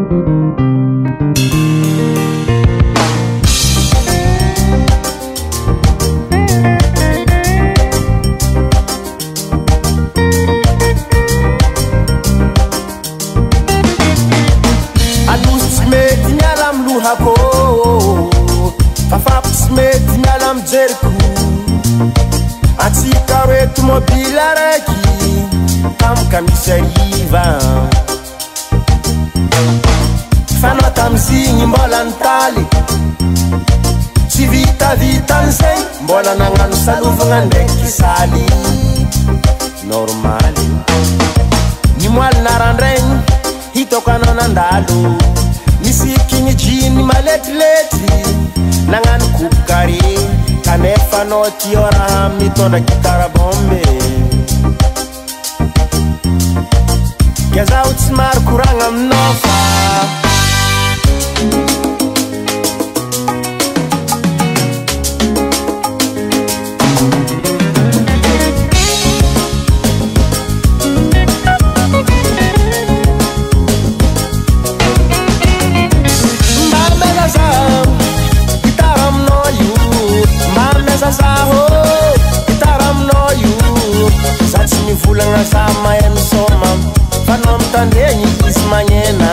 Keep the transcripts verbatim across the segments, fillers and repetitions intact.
Fafapsmeti nyalam jerku Atika retu mobila reki Tam kamiseriva Fana tamzingi mbola ntali Si vita vita nzay Mbola nangano saluvanga ndeki sali Normali Ni mwali narandreng Hitoka nanandalo Nisiki ni jini maleti leti Nangan kukari Kanefa noti ora mitonda kitara bombe Geza utsmar kuranga mnofa Fulanga sama ya misoma Fanom tandenyi ismanyena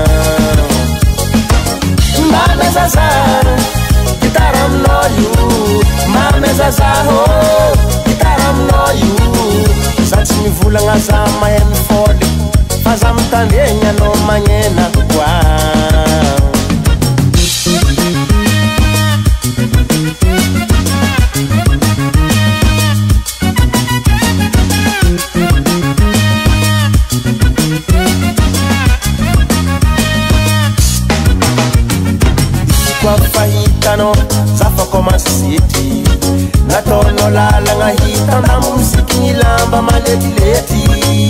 Mame sasa Gitaram no you Mame sasa ho Gitaram no you Sati mi fulanga sama ya mifoli Fazam tandenya no manyena Wow Kwa fahitano zafa koma city Natono lala nga hita na musiki nilamba maleti leti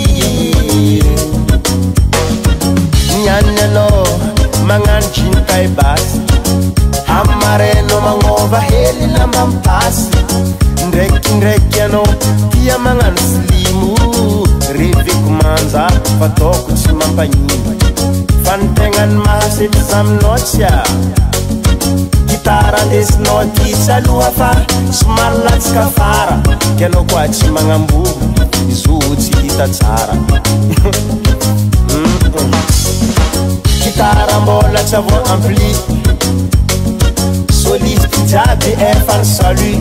Nyanelo mangan chinta ibasi Hamareno mangova heli na mampasi Ndreki ndreki ano kia mangan slimu Rivi kumanza fatoku chimampanyima Fantengan mahasit samnocha Gitara des noti saluafa Smarlats kafara Keno kwa chimangambu Izuti kita tsara Gitara mbola chavo ampli Soliste kijabi efan salu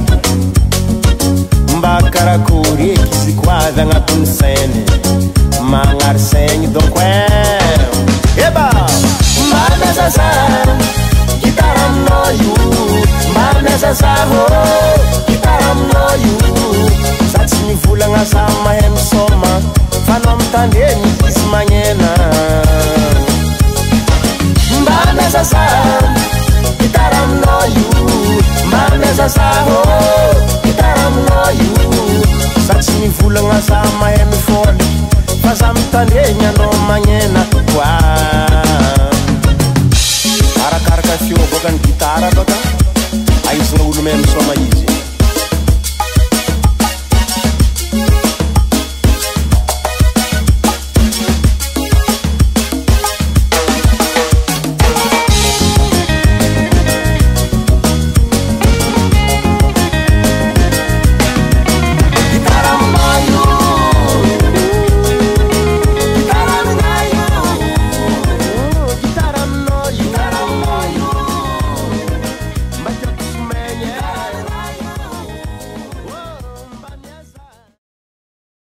Mbakara kuri kizikwada nga punsene Mangar sengi donkwe Eba Mbana sasa Gitaram no you Mame sasa ho Gitaram no you Sati mi fulanga sama hem soma Fanom tandeni ismanyena Mame sasa Gitaram no you Mame sasa ho Gitaram no you Sati mi fulanga sama hem